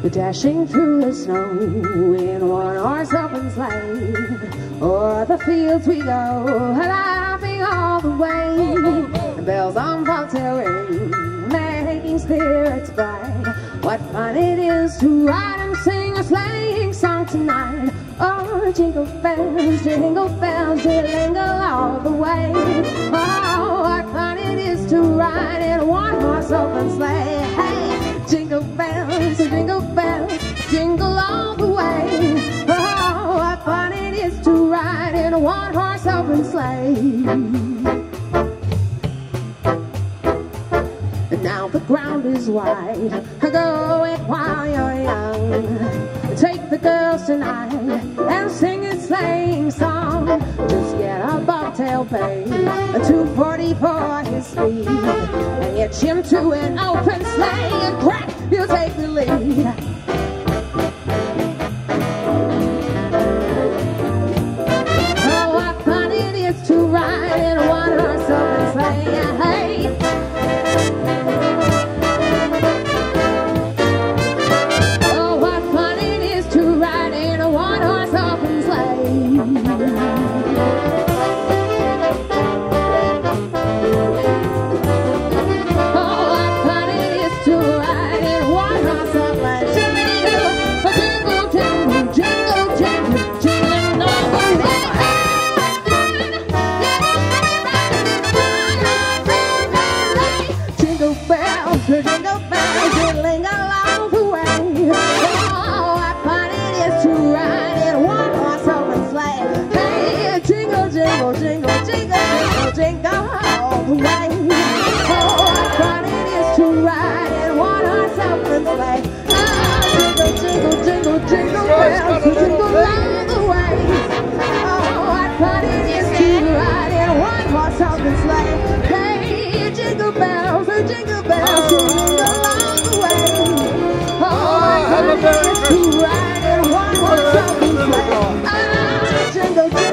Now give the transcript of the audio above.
dashing through the snow in one-horse open sleigh. O'er the fields we go, laughing all the way. Bells on bobtail ring, making spirits bright. What fun it is to ride and sing a sleighing song tonight. Oh, jingle bells, jingle all the way. Oh, what fun it is to ride in a one-horse open sleigh. Hey, jingle bells, jingle all the way. Oh, what fun it is to ride in a one-horse open sleigh. And now the ground is wide, go it while you're young. Take the girls tonight and sing a sleighing song. Just get a bobtail babe, a 240 for his speed, and hitch him to an open sleigh, and crack, you'll take the lead. Oh, what fun it is to ride in a one-horse open sleigh. Hey. Jingle